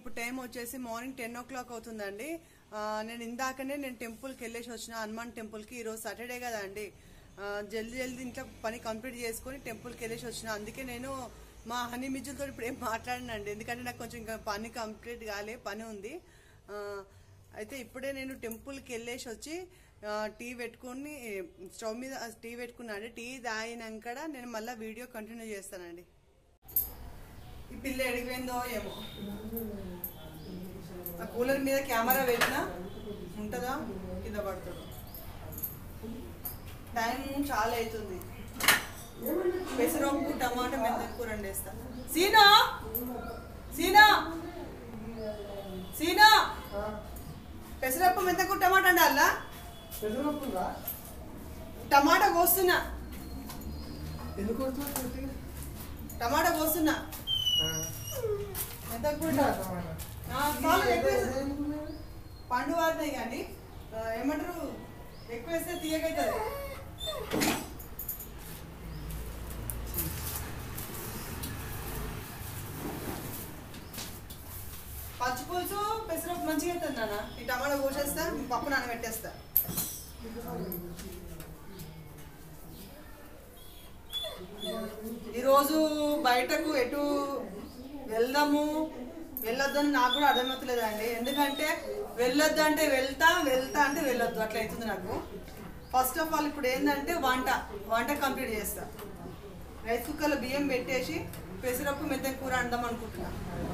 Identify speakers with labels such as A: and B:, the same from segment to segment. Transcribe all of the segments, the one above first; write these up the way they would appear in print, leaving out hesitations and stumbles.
A: ఇప్పుడు టైం వచ్చేసి morning 10 o'clock అవుతుందండి. నేను ఇందాకనే టెంపుల్కి వెళ్ళేసి వచ్చిన, హనుమాన్ టెంపుల్కి. ఈరోజు సాటర్డే కదా అండి, జల్దీ ఇంట్లో పని కంప్లీట్ చేసుకుని టెంపుల్కి వెళ్ళేసి వచ్చిన. అందుకే నేను మా హనీ మిజ్జులతో ఇప్పుడు ఏం మాట్లాడినండి, ఎందుకంటే నాకు కొంచెం ఇంకా పని కంప్లీట్ కాలే, పని ఉంది. అయితే ఇప్పుడే నేను టెంపుల్కి వెళ్ళేసి వచ్చి టీ పెట్టుకుని స్టవ్ మీద టీ పెట్టుకున్నాండి. టీ తాగినాక నేను మళ్ళీ వీడియో కంటిన్యూ చేస్తానండి. ఈ పిల్ల ఎడిగిపోయిందో ఏమో. ఆ కూలర్ మీద కెమెరా పెట్టినా ఉంటుందా, కింద పడుతుందో. టైం చాలా అవుతుంది. పెసరపప్పు టమాటా మెంతం కూర వండేస్తా. సీనా సీనా సీనా పెసరపప్పు మెంతం కూర టమాటా వండాలా? టమాటా కోస్తున్నా. టమాటా కోస్తున్నా. పండు వారినాయి కానీ ఏమంటారు, ఎక్కువ వేస్తే తీయకైతుంది. పచ్చిపులుసు పెసరపప్పు మంచిగా అవుతుంది నాన్న. ఈ టమాటా కోసేస్తా, పప్పు నానబెట్టేస్తా. ఈరోజు బయటకు ఎటు వెళ్ళొద్దని నాకు కూడా అర్థమవుతలేదండి. ఎందుకంటే వెళ్ళొద్దు అంటే వెళ్తా అంటే వెళ్ళొద్దు, అట్లా అవుతుంది నాకు. ఫస్ట్ ఆఫ్ ఆల్ ఇప్పుడు ఏంటంటే వంట కంప్లీట్ చేస్తా. రైస్ కుక్కర్లో బియ్యం పెట్టేసి పెసరపప్పు మెంతం కూర వండదాం అనుకుంటున్నా.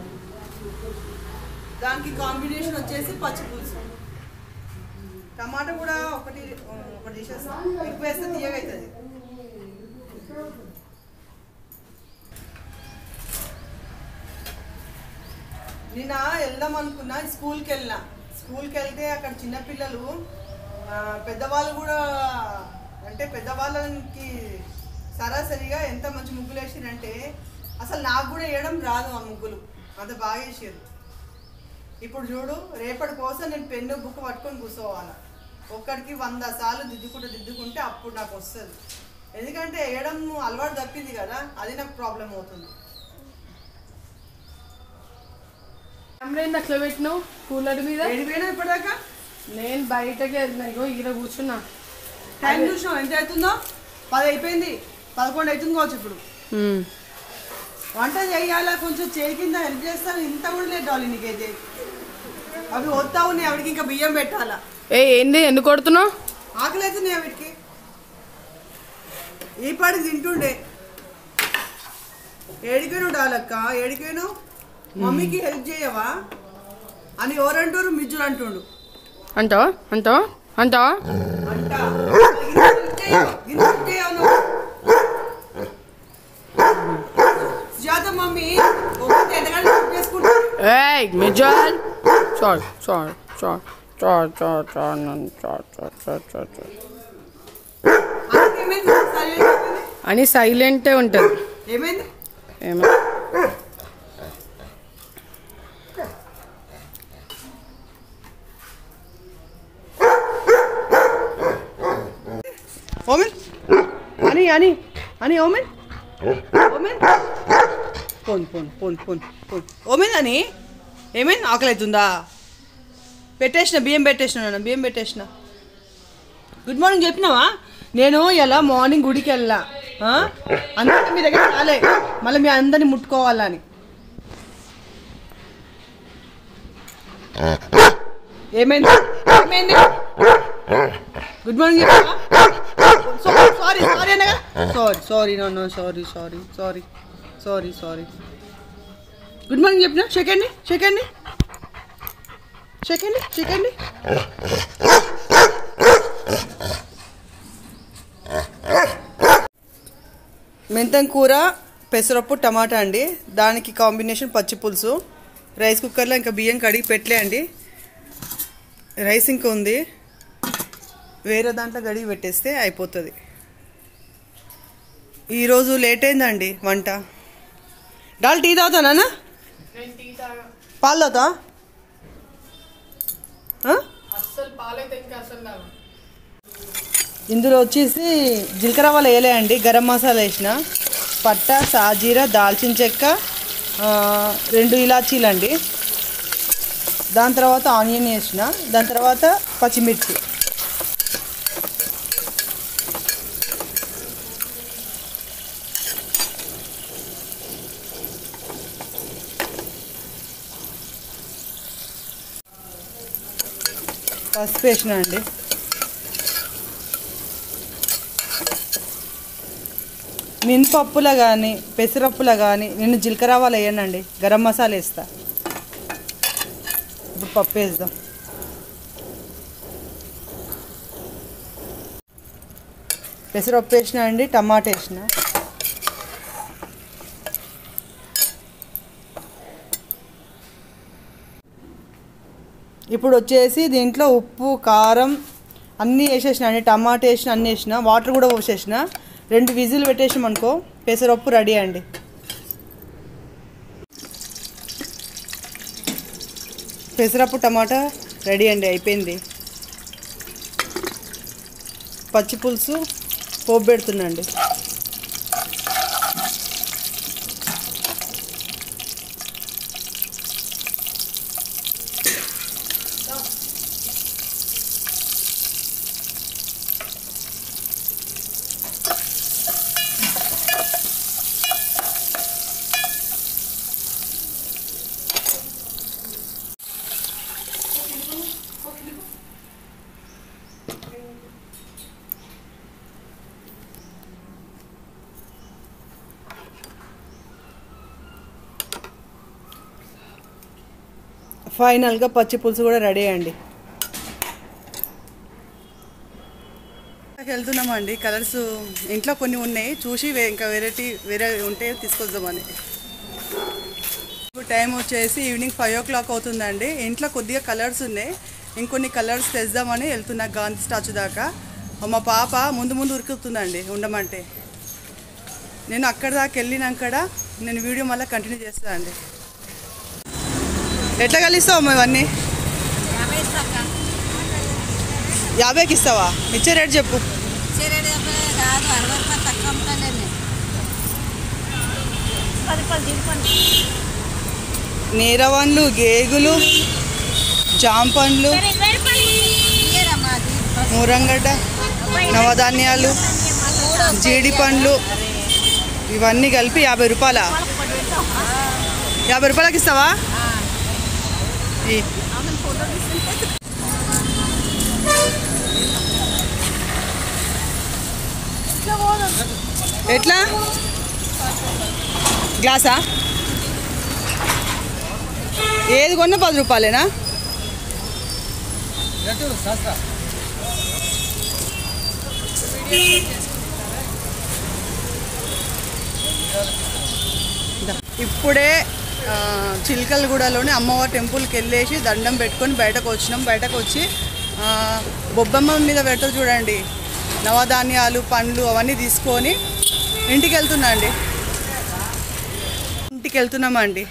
A: దానికి కాంబినేషన్ వచ్చేసి పచ్చిపులుసు. టమాటా కూడా ఒకటి తీసేస్తా, ఎక్కువ వేస్తే తీయగా అవుతుంది. నిన్న వెళ్దాం అనుకున్నా, స్కూల్కి వెళ్తే అక్కడ చిన్నపిల్లలు పెద్దవాళ్ళు కూడా, అంటే పెద్దవాళ్ళకి సరాసరిగా ఎంత మంచి ముగ్గులు వేసిరంటే అసలు నాకు కూడా వేయడం రాదు ఆ ముగ్గులు, అంత బాగా వేసారు. ఇప్పుడు చూడు, రేపటి కోసం నేను పెన్ను బుక్ పట్టుకొని కూర్చోవాలి. ఒక్కడికి 100 సార్లు దిద్దుకుంటే అప్పుడు నాకు వస్తుంది. ఎందుకంటే వేయడం అలవాటు తప్పింది కదా, అది నాకు ప్రాబ్లం అవుతుంది.
B: అట్లా పెట్టినావు కూలర్ మీద?
A: ఎడిపోయినా ఇప్పటిదాకా
B: నేను బయటకి వెళ్తున్నా, ఇగో ఇక్కడ కూర్చున్నా.
A: టైం చూసినావు ఎంత అవుతుందో? 10 అయిపోయింది, 11 అవుతుంది కావచ్చు. ఇప్పుడు వంట చేయాలా, కొంచెం చేయి కింద హెల్ప్ చేస్తాను. ఇంత కూడా లేదు డాలి నీకైతే. అవి వస్తా ఉన్నాయి, ఆవిడికి ఇంకా బియ్యం పెట్టాలా.
B: ఏంది, ఎందుకు కొడుతున్నావు?
A: ఆకలి అవుతున్నాయి ఆవిడికి. ఈ పాటికి తింటుండే. ఏడిపోయాను డాలక్క, ఏడిపోయాను. మమ్మీకి హెల్ప్ చేయవా అని ఎవరంటారు? మిజ్జులు అంటుండు.
B: అంటావా?
A: మమ్మీ
B: అని సైలెంటే ఉంటుంది.
A: ఏమైంది? ఓమెన్ అని ఓమెన్ ఓమెన్ అని ఏమైంది? ఆకలి అవుతుందా? బియ్యం పెట్టేసిన. గుడ్ మార్నింగ్ చెప్పినావా? నేను ఇలా మార్నింగ్ గుడికి వెళ్ళా, అందుకే మీ దగ్గర రాలే, మళ్ళీ మీ అందరిని ముట్టుకోవాలని. ఏమైంది? గుడ్ మార్నింగ్ చెప్పినా? సారీ అనగా సారీ. గుడ్ మార్నింగ్ చెప్పినా? చెకండి. మెంతం కూర పెసరపప్పు టమాటా అండి, దానికి కాంబినేషన్ పచ్చిపులుసు. రైస్ కుక్కర్లో ఇంకా బియ్యం కడిగి పెట్టలే అండి, రైస్ ఇంకా ఉంది, వేరే దాంట్లో గడిగి పెట్టేస్తే అయిపోతుంది. ఈరోజు లేట్ అయిందండి వంట. డాల్ టీ తాగుతానా? పాలు తాగుతా? ఇందులో వచ్చేసి జీలకర్ర ఆవాలు వేయలే అండి, గరం మసాలా వేసిన, పట్టా, సాజీరా, దాల్చిన చెక్క, 2 ఇలాచీలు అండి. దాని తర్వాత ఆనియన్ వేసిన, దాని తర్వాత పచ్చిమిర్చి. పసుపు వేసిన అండి. మినపప్పులో కానీ పెసరప్పులో కానీ నేను జీలకర్ర ఆవాలు వేయనండి, గరం మసాలా వేస్తా. ఇప్పుడు పప్పు వేద్దాం. పెసరపప్పు వేసిన అండి, టమాటా వేసిన. ఇప్పుడు వచ్చేసి దీంట్లో ఉప్పు కారం అన్నీ వేసేసిన అండి, టమాటా వేసిన, అన్నీ వేసిన, వాటర్ కూడా పోసేసిన. 2 విజిల్ పెట్టేసాం అనుకో పెసరపప్పు రెడీ అండి. పెసరపప్పు టమాటా రెడీ అండి, అయిపోయింది. పచ్చి పులుసు పోపు పెడుతున్నాండి. ఫైనల్గా పచ్చి పులుసు కూడా రెడీ అండి. వెళ్తున్నామండి. కలర్స్ ఇంట్లో కొన్ని ఉన్నాయి, చూసి ఇంకా వేరే ఉంటే తీసుకొద్దామని. ఇప్పుడు టైం వచ్చేసి ఈవినింగ్ 5 o'clock అవుతుందండి. ఇంట్లో కొద్దిగా కలర్స్ ఉన్నాయి, ఇంకొన్ని కలర్స్ తెద్దామని వెళ్తున్నా గాంధీ స్టాచ్యూ దాకా. మా పాప ముందు ఉరుకుతుందండి ఉండమంటే. నేను అక్కడ దాకా వెళ్ళినాక నేను వీడియో మళ్ళీ కంటిన్యూ చేస్తాను అండి. ఎట్లా కలిస్తావు ఇవన్నీ? 50కి ఇస్తావా? ఇచ్చే రేట్ చెప్పు. నీరవన్లు, గేగులు, జాంపండ్లు, మూరంగడ్డ, నవధాన్యాలు, జీడి పండ్లు ఇవన్నీ కలిపి 50 రూపాయలా? 50 రూపాయలకి ఇస్తావా? ఎట్లా గ్లాసా? ఏది కొన్నా 10 రూపాయలేనా? ఇప్పుడే చిలకలగూడలోని అమ్మవారి టెంపుల్కి వెళ్ళేసి దండం పెట్టుకొని బయటకు వచ్చినాం. బయటకు వచ్చి బొబ్బమ్మ మీద పెడతారు చూడండి, నవధాన్యాలు పండ్లు అవన్నీ తీసుకొని ఇంటికి వెళ్తున్నామండి.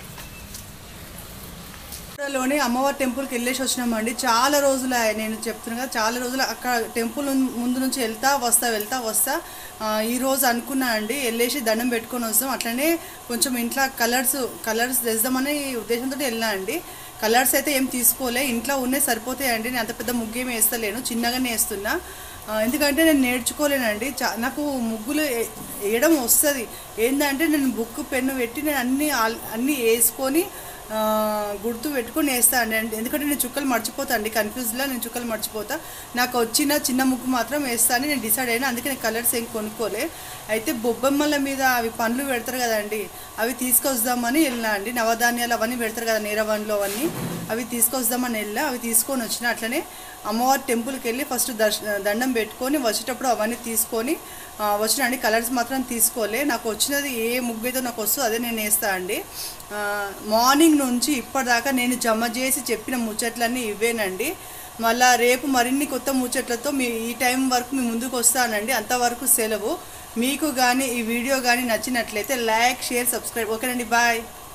A: లోని అమ్మవారి టెంపుల్కి వెళ్ళేసి వచ్చినామండి. చాలా రోజులు నేను చెప్తున్నా కదా, చాలా రోజులు అక్కడ టెంపుల్ ముందు నుంచి వెళ్తా వస్తా. ఈరోజు అనుకున్నా అండి వెళ్ళేసి దండం పెట్టుకొని వస్తాం. అట్లనే కొంచెం ఇంట్లో కలర్స్ తెద్దామని ఉద్దేశంతో వెళ్ళినా అండి. కలర్స్ అయితే ఏం తీసుకోలే, ఇంట్లో ఉన్నాయి సరిపోతాయండి. నేను అంత పెద్ద ముగ్గు ఏమి వేస్తలేను, చిన్నగానే వేస్తున్నా. ఎందుకంటే నేను నేర్చుకోలేనండి. నాకు ముగ్గులు వేయడం వస్తుంది. ఏంటంటే నేను బుక్ పెన్ను పెట్టి నేను అన్నీ వేసుకొని గుర్తు పెట్టుకొని వేస్తాను అండి. ఎందుకంటే నేను చుక్కలు మర్చిపోతా అండి, కన్ఫ్యూజ్లో నేను చుక్కలు మర్చిపోతా. నాకు వచ్చిన చిన్న ముగ్గు మాత్రం వేస్తాను నేను డిసైడ్ అయినా. అందుకే నేను కలర్స్ ఏం కొనుక్కోలే. అయితే బొబ్బమ్మల మీద అవి పండ్లు పెడతారు కదండి, అవి తీసుకొద్దామని వెళ్ళినా అండి. నవధాన్యాలు అవన్నీ పెడతారు కదా నీరవన్లు, అవి తీసుకొద్దామని వెళ్ళా. అవి తీసుకొని వచ్చిన. అట్లనే అమ్మవారి టెంపుల్కి వెళ్ళి ఫస్ట్ దండం పెట్టుకొని వచ్చేటప్పుడు అవన్నీ తీసుకొని వచ్చిన అండి. కలర్స్ మాత్రం తీసుకోలే. నాకు వచ్చినది ఏ ముగ్గు అయితే నాకు వస్తుందో అదే నేను వేస్తా అండి. మార్నింగ్ నుంచి ఇప్పటిదాకా నేను జమ చేసి చెప్పిన ముచ్చట్లన్నీ ఇవేనండి. మళ్ళీ రేపు మరిన్ని కొత్త ముచ్చట్లతో ఈ టైం వరకు మీ ముందుకు వస్తానండి. అంతవరకు సెలవు. మీకు కానీ ఈ వీడియో కానీ నచ్చినట్లయితే లైక్, షేర్, సబ్స్క్రైబ్. ఓకేనండి, బాయ్.